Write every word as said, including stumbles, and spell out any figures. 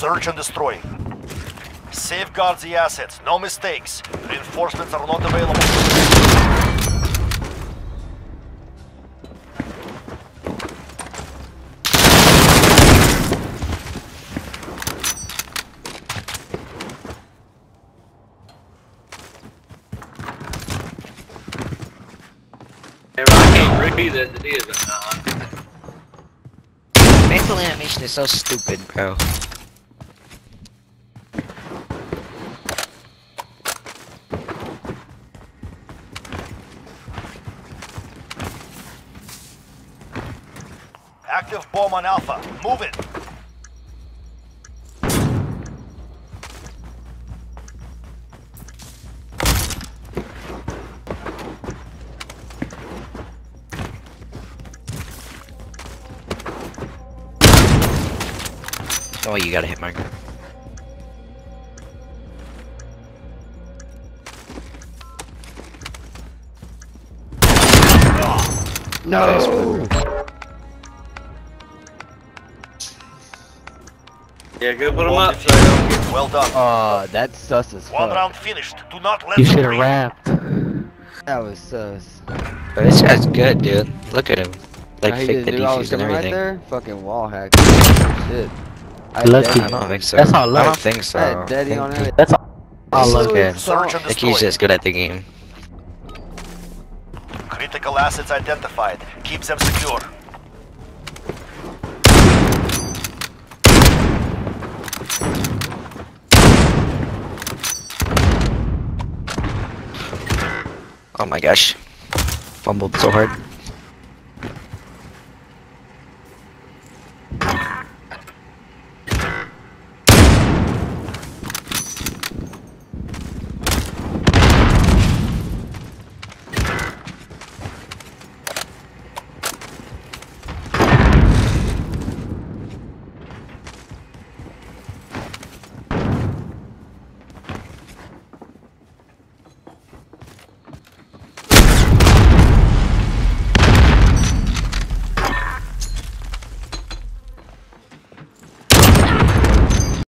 Search and destroy. Safeguard the assets, no mistakes. Reinforcements are not available. I can't breathe as it is or not. Mental animation is so stupid, bro. Active bomb on Alpha. Move it. Oh, you got a hit marker. No! Yeah, go put him Bomb up. defused. Well done. Oh, that's sus as One fuck. round finished. Do not let You them should have breathe. rapped. That was sus. But this guy's good, dude. Look at him. Like, Now he fake the just knew I was defuse and coming right everything. there? Fucking wall hack. Shit. I Lucky. had I don't think so. That's all I luck. don't think so. I had Daddy on it. That's all. all He's luck. good. Search and I think he's destroy. just good at the game. Critical assets identified. Keep them secure. Oh my gosh. Fumbled so hard.